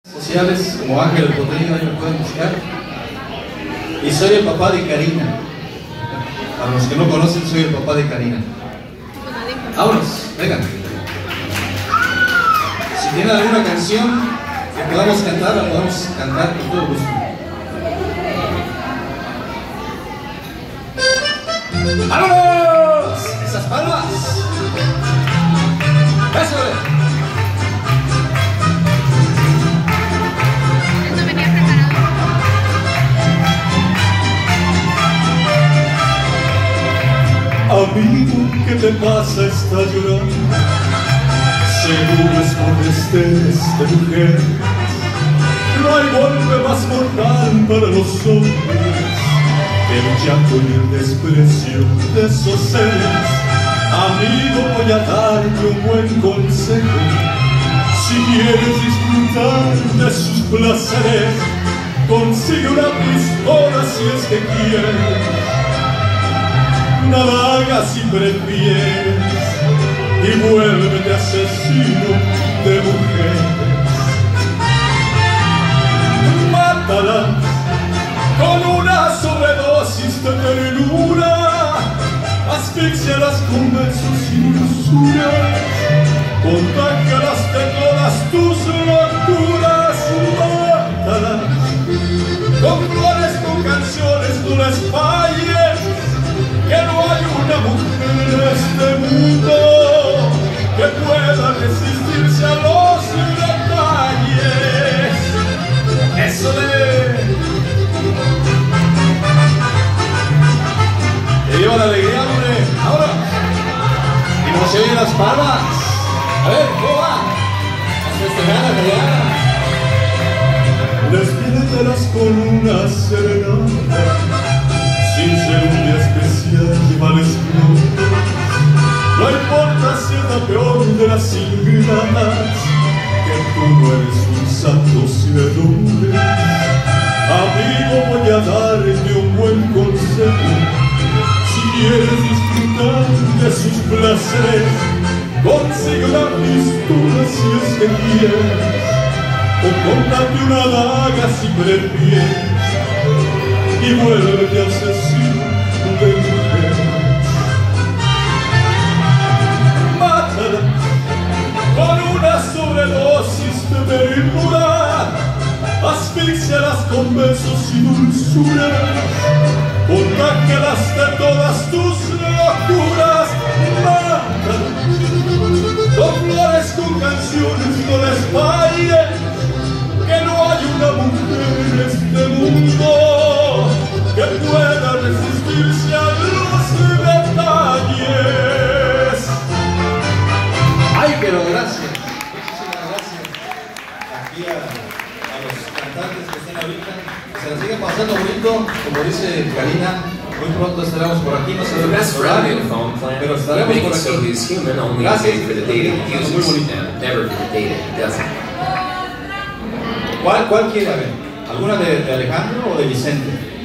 Sociales como Ángel el Potrillo, ahí me pueden buscar. Y soy el papá de Karina. Para los que no conocen, soy el papá de Karina. Vámonos, vengan. Si tienen alguna canción que podamos cantar, la podemos cantar con todo gusto. ¡Vámonos! ¡Esas palmas! ¡Eso! Amigo, ¿qué te pasa? Está llorando. Seguro es por destellos de mujer. No hay golpe más mortal para los hombres que el llanto y el desprecio de esos seres. Amigo, voy a darte un buen consejo. Si quieres disfrutar de sus placeres, consigue una pistola si es que quieres. Nada hagas si prefieres y vuélvete asesino de mujeres. Mátalas con una sobredosis de ternura, asfixialas con besos y dulzuras, contágialas de todas tus locuras. Mátalas con flores, con canciones, tú les falles. Que no hay una mujer en este mundo que pueda resistirse a los detalles. Eso de... ¡Que viva la alegría, hombre! ¡Ahora! Y no se oyen las palmas. A ver, ¿cómo va? Despiértalas con una serenata, sin ser un día especial de males flores. No importa si es la peor de las ingratas, que tú no eres un santo si le dudes. Amigo, voy a darte un buen consejo. Si quieres disfrutar de sus placeres, consigue una pistola si es que quieres, o cómprate una daga si prefieres y vuélvete asesino de mujeres. Mátala con una sobredosis de ternura, asfixialas con besos y dulzuras, contágialas de todas tus locuras. Mátala con flores, con canciones, no les falles, que no hay una mujer en este mundo que pueda resistirse a los detalles. ¡Ay, pero gracias! Muchísimas gracias aquí a los cantantes que están ahorita. Que se la sigan pasando bonito, como dice Karina. Muy pronto estaremos por aquí. No sé The best friend in phone plan, pero estaremos make por it so aquí. he's human, only Gracias. for the dating Muy uses bonito. and never for the dating doesn't. ¿Cuál quiere? A ver, ¿alguna de Alejandro o de Vicente?